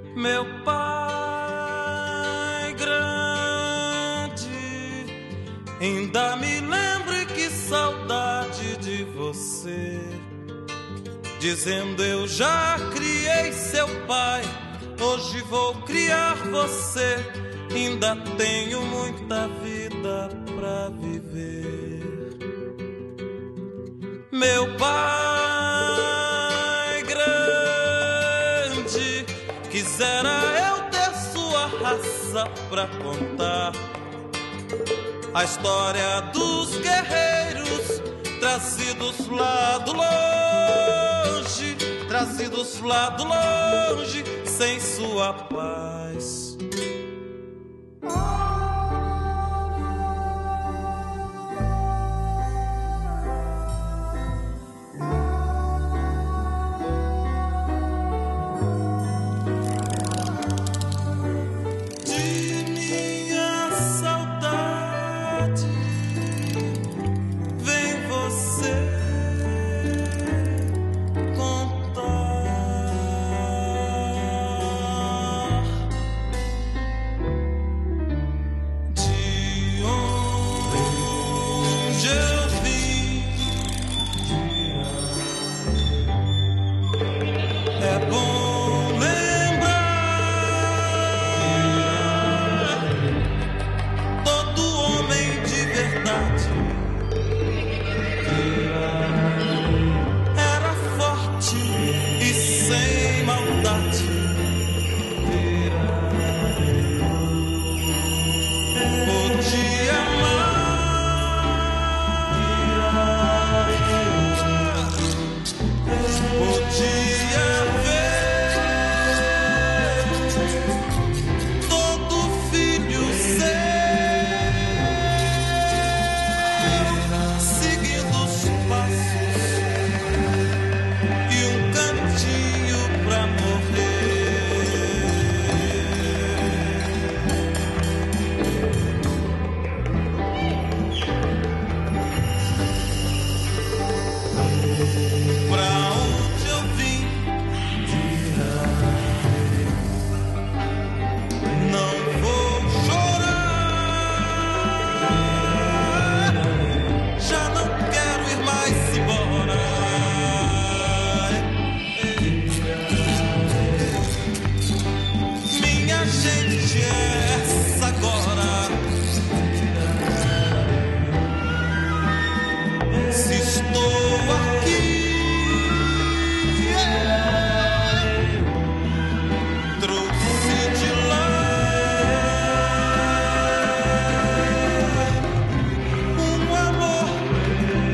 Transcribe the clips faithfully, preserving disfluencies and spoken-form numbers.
Meu pai grande, ainda me lembro, que saudade de você. Dizendo eu já criei seu pai, hoje vou criar você. Ainda tenho muita vida pra viver. Meu pai grande, quisera eu ter sua raça pra contar a história dos guerreiros trazidos lá do longe, trazidos lá do longe, sem sua paz.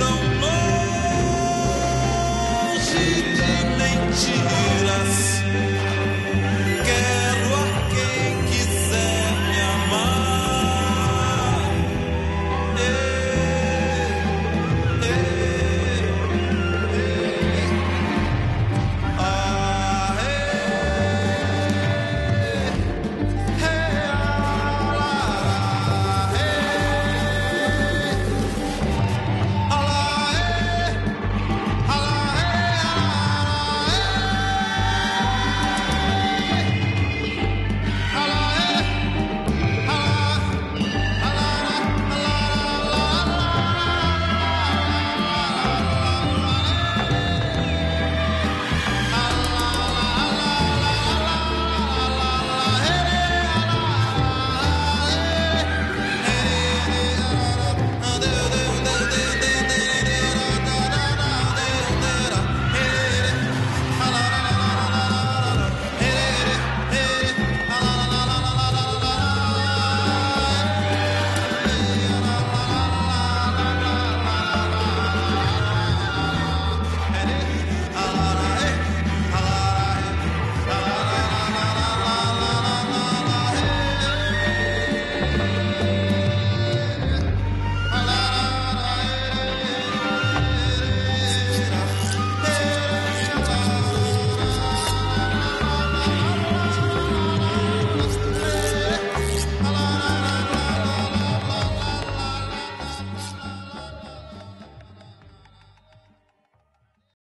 Mentiras